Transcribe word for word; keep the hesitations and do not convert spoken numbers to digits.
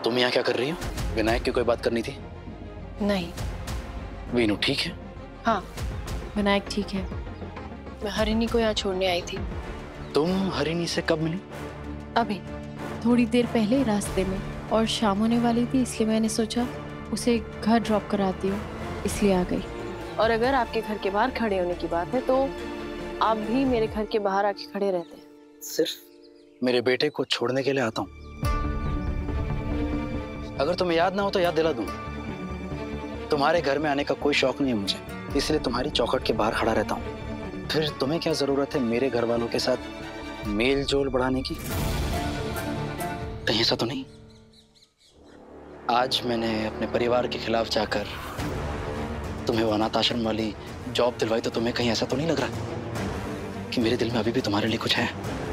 तुम यहाँ क्या कर रही हो? विनायक की कोई बात करनी थी? नहीं। वीनू ठीक है? हाँ, विनायक ठीक है। मैं हरिणी को यहाँ छोड़ने आई थी। तुम हरिणी से कब मिली? अभी थोड़ी देर पहले रास्ते में, और शाम होने वाली थी इसलिए मैंने सोचा उसे घर ड्रॉप कराती हूँ, इसलिए आ गई। और अगर आपके घर के बाहर खड़े होने की बात है तो आप भी मेरे घर के बाहर आके खड़े रहते हैं। सिर्फ मेरे बेटे को छोड़ने के लिए आता हूँ। अगर तुम्हें याद ना हो तो याद दिला दूं। तुम्हारे घर में आने का कोई शौक नहीं है मुझे, इसलिए तुम्हारी चौखट के बाहर खड़ा रहता हूँ। फिर तुम्हें क्या जरूरत है मेरे घर वालों के साथ मेल जोल बढ़ाने की? कहीं ऐसा तो नहीं? आज मैंने अपने परिवार के खिलाफ जाकर तुम्हें वो अनाथ आश्रम वाली जॉब दिलवाई, तो तुम्हें कहीं ऐसा तो नहीं लग रहा कि मेरे दिल में अभी भी तुम्हारे लिए कुछ है?